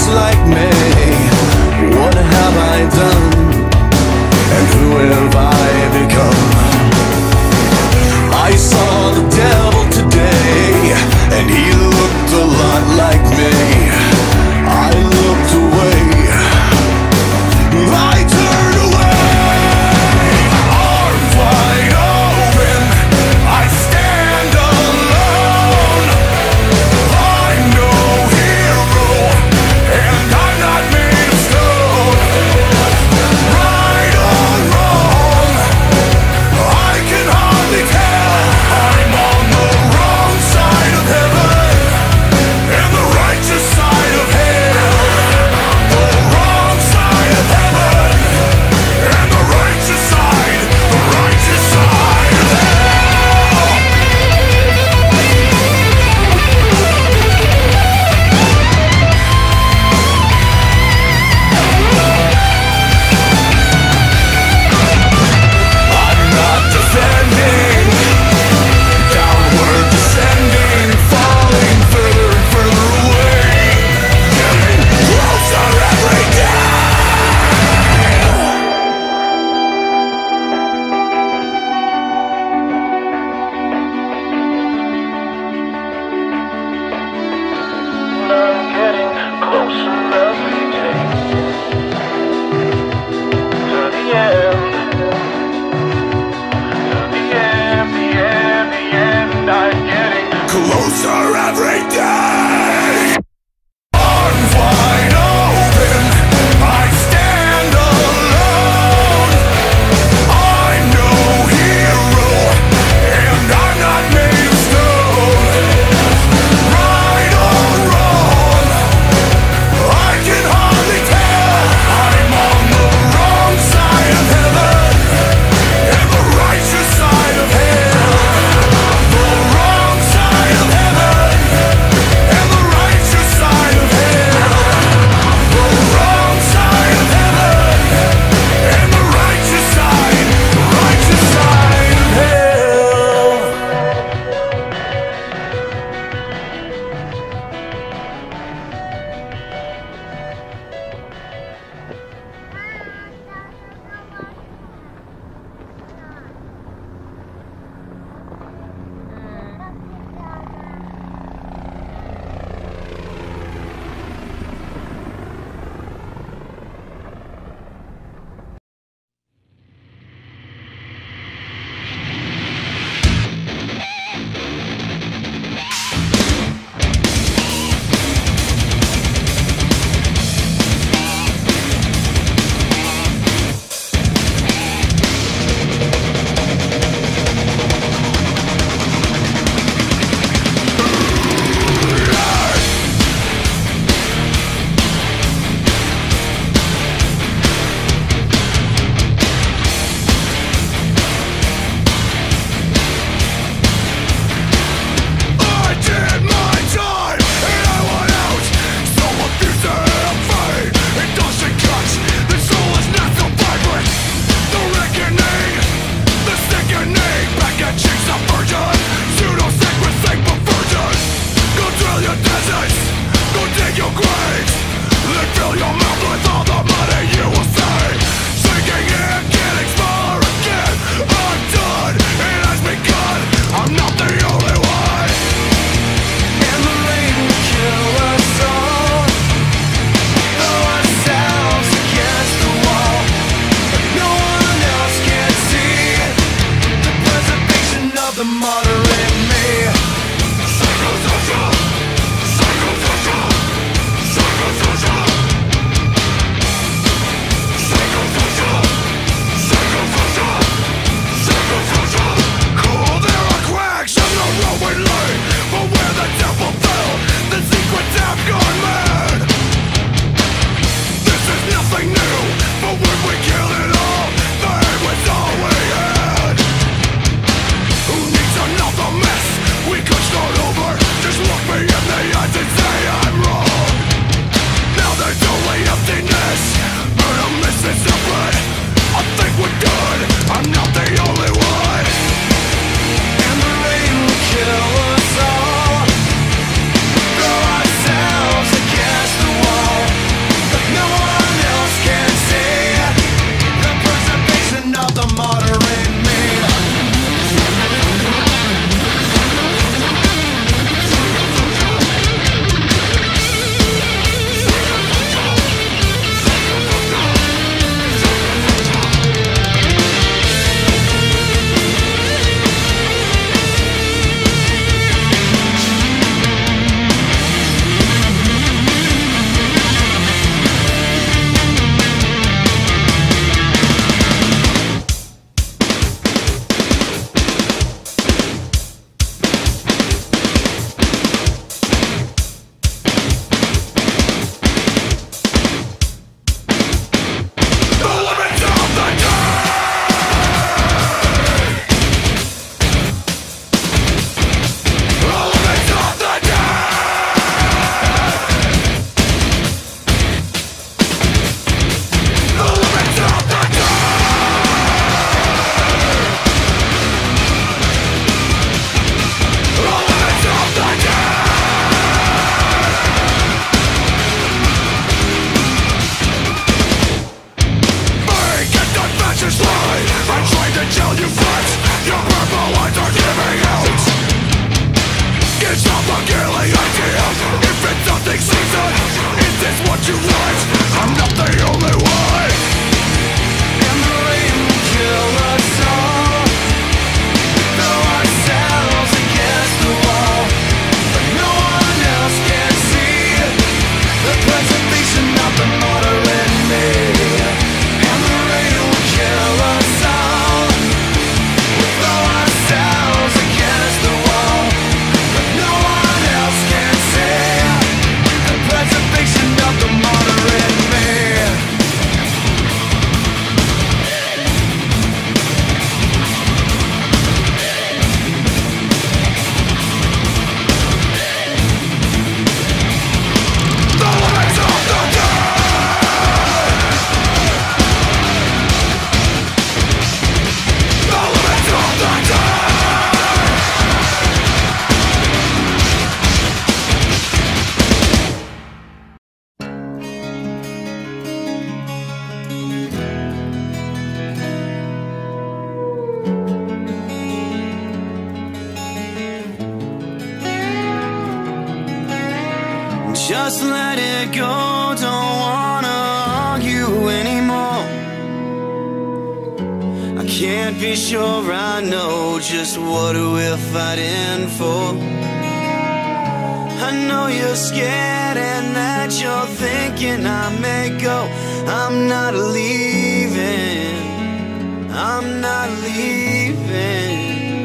like me. What have I done? And who have I become? I saw the devil today, and he looked a lot like me. I looked away, I turned away. Arms wide open, I stand alone. I'm no hero, and I'm not Just let it go, don't wanna argue anymore. I can't be sure I know just what we're fighting for. I know you're scared and that you're thinking I may go. I'm not leaving, I'm not leaving.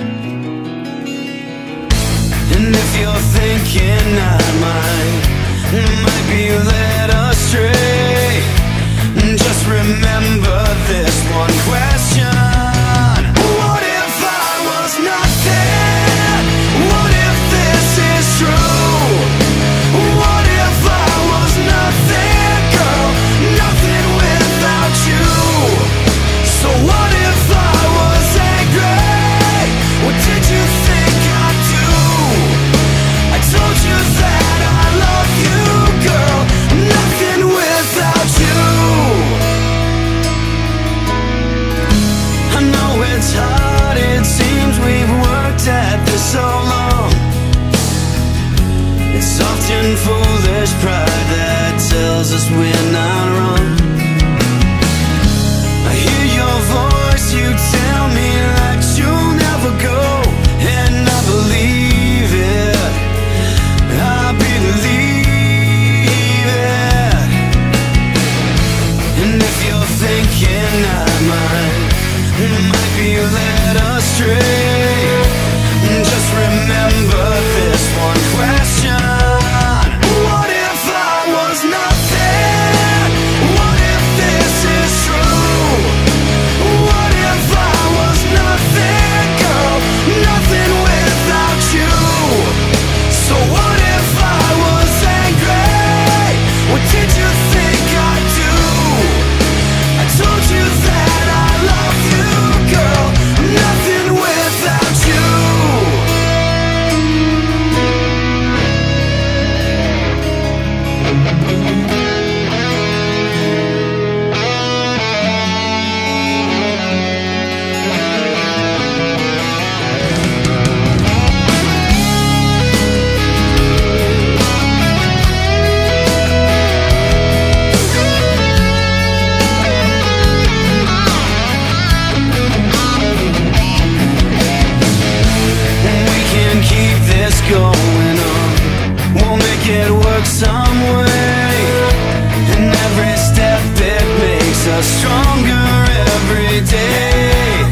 And if you're thinking I might be led astray, just remember this one question. What if I was not there? What if this is true? What if I was nothing, girl? Nothing without you. So what if I was angry? What did you think I'd do? I told you that I love you, girl. Nothing without you. I know it's hard, it seems we've worked at this so long. It's often foolish pride that tells us we're not wrong. I hear your voice, you tell me that you'll never go, and I believe it, I believe it. And if you're thinking I might be led astray, just remember this one question. What if I was not there? What if this is true? What if I was nothing, girl? Nothing without you. So what if I was angry? What did you think I'd do? I told you that I love you, girl. Nothing without you. We can keep this going on, we'll make it work some way. And every step it makes us stronger every day.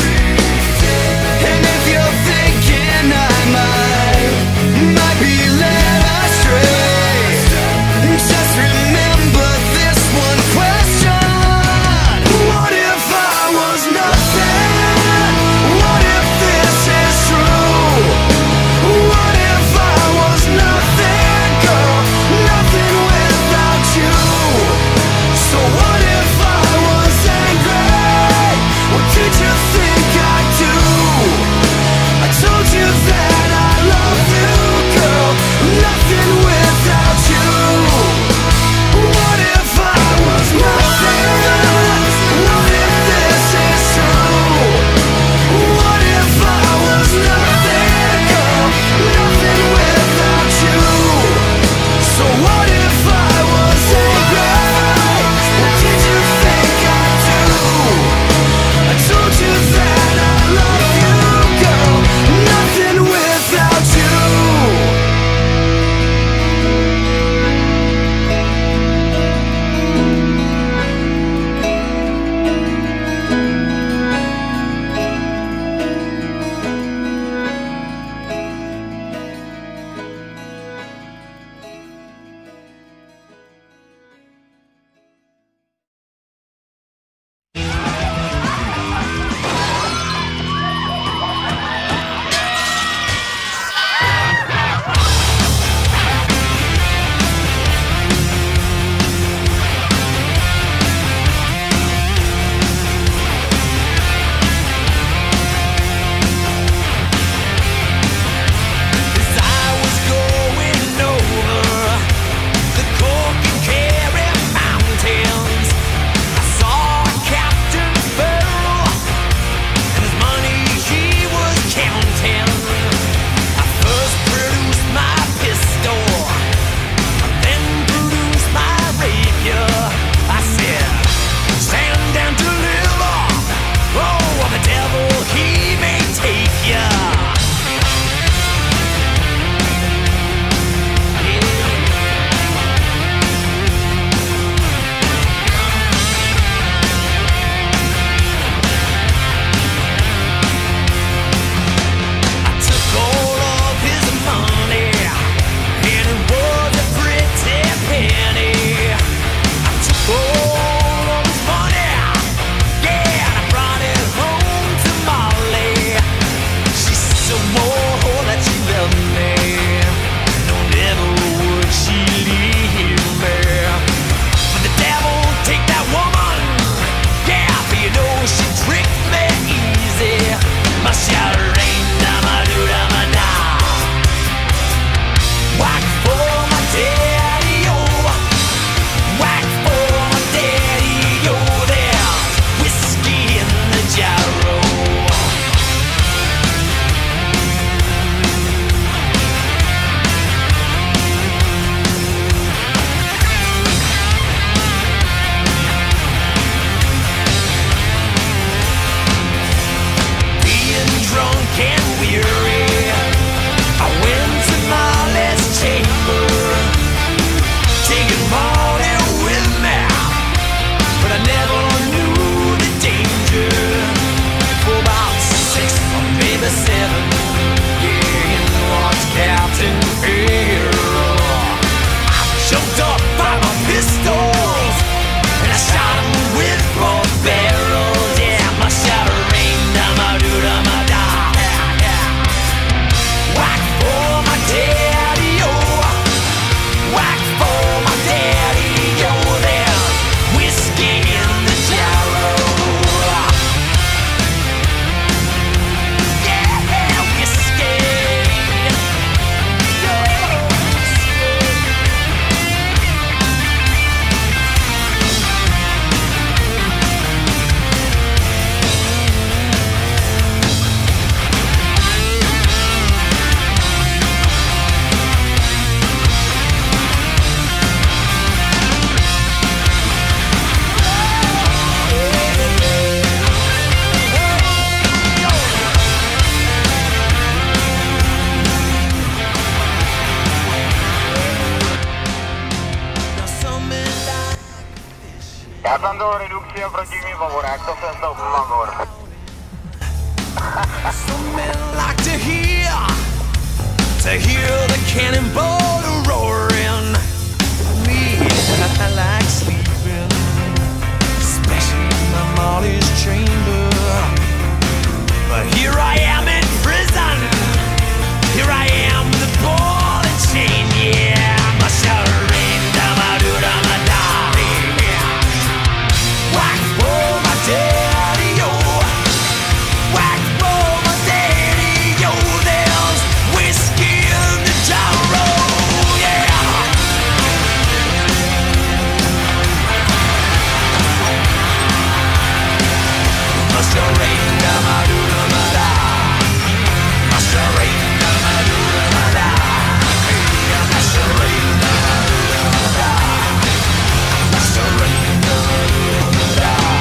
And if you're thinking I might be led astray, just remember this one question. What if I was nothing? What if this is true? What if I was nothing, girl? Nothing without you. So what if I was angry? What did Já jsem dal redukci a protivní povorák, to jsem to pavor. Some men like to hear the cannonball roaring. Me, I like sleeping, especially in my Molly's chamber. But here I am in prison. Here I am, the ball and chain. Yeah, I must surrender my duty, my darling. Whack for my daddy, yo. Whack for my daddy, yo. There's whiskey in the jar, yeah. Must surrender my duty, my darling. Must surrender my duty, my darling. Must surrender my duty, my darling. Must surrender my duty, my darling.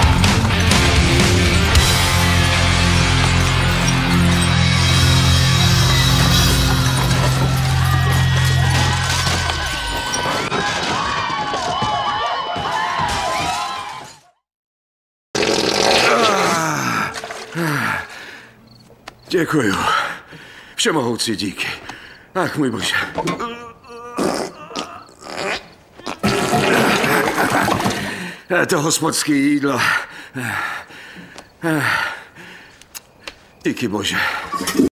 Děkuju. Všemohoucí díky. Ach, můj bože. To hospodské jídlo. Díky bože.